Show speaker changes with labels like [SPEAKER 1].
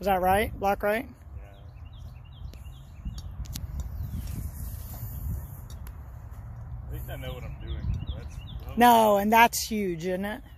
[SPEAKER 1] Is that right? Block right?
[SPEAKER 2] Yeah. At least I know what I'm doing. So that's,
[SPEAKER 1] No, and that's huge, isn't it?